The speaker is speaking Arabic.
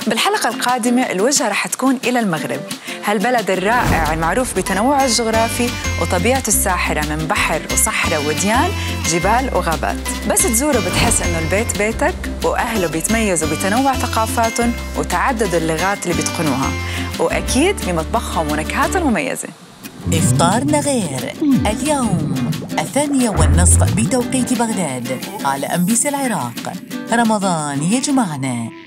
بالحلقة القادمة الوجهة رح تكون إلى المغرب، هالبلد الرائع المعروف بتنوعه الجغرافي وطبيعته الساحرة من بحر وصحراء وديان جبال وغابات. بس تزوره بتحس إنه البيت بيتك، وأهله بيتميزوا بتنوع ثقافاتهم وتعدد اللغات اللي بيتقنوها، وأكيد بمطبخهم ونكهاتهم المميزة. إفطارنا غير اليوم 8:30 بتوقيت بغداد على MBC العراق. رمضان يجمعنا.